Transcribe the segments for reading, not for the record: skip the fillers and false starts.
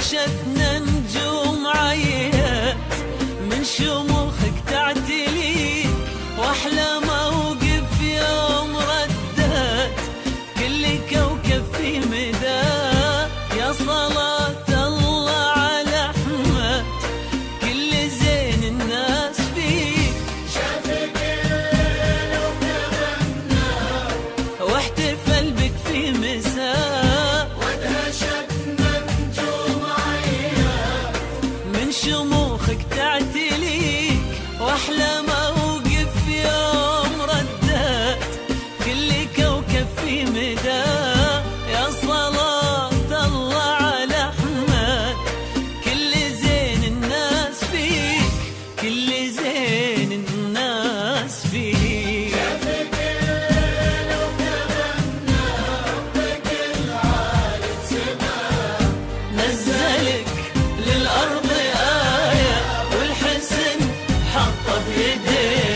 دهشتنا نجوم عيات من شموخك تعتليك، واحلى موقف يوم ردات كل كوكب في مداه. يا صلاة الله على أحمد كل زين الناس فيك، شافك الليل وتغنى واحتفل بك في مساء، ودهشتنا نجوم عيات من شموخك تعتليك، واحلى موقف يوم ردات كل كوكب في مداه. يا صلاة الله على أحمد كل زين الناس فيك، كل زين الناس فيك. شافك الليل وتغنى ربك العالي سماه، نزلك للأرض آية والحسن حطه بيديه.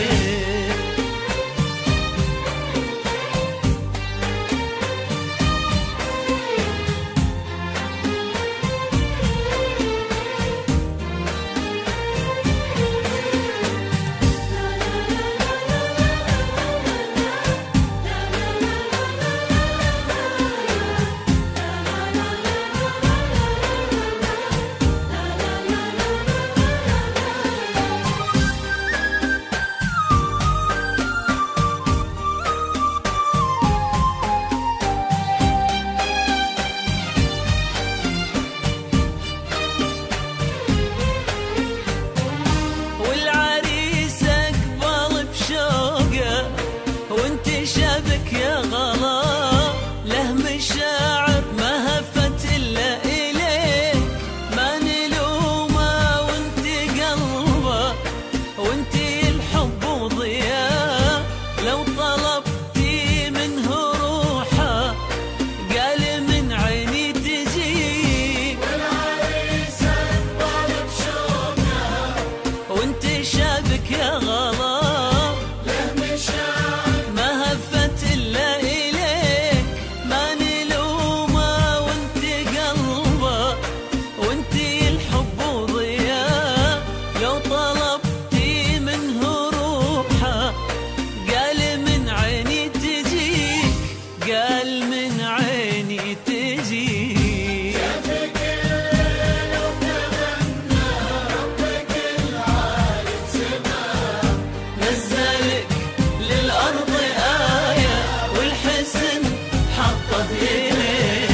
والعريس أقبل بشوقه وانت شابك يا غلا، له مشاعر ما هفت إلا إليك، ما نلومه وانت قلبه وانت الحب وضياء. لو طلبتي منه روحه قال من عيني تجيك، والعريس أقبل بشوقه وانت شابك يا غلا، له مشاعر ما هفت إلا إليك، ما نلومه وانت قلبه وانت الحب وضياء. لو طلبتي منه روحه قال من عيني تجيك، قال من عيني تجيك. شافك الليل وتغنى ربك العالي سماه، نزلك للأرض آية والحسن حطه بإيديه.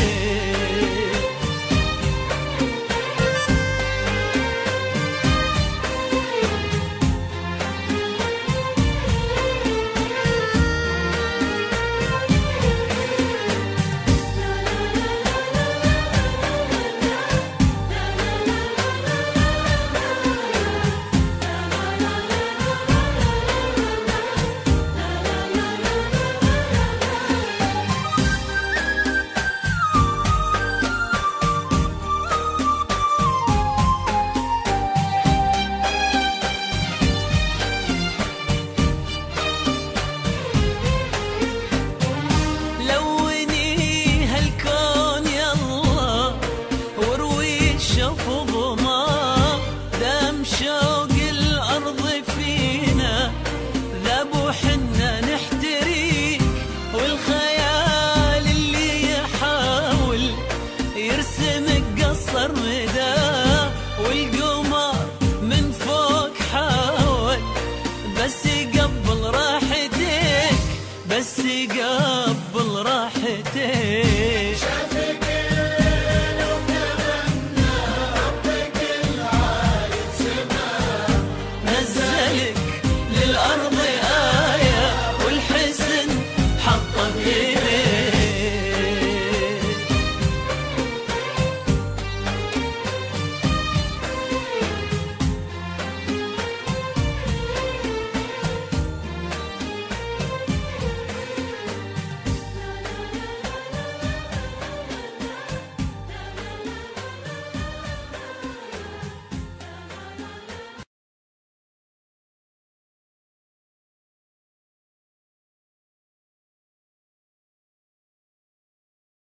لوني هالكون يلا واروي الشوف وضما دام شوق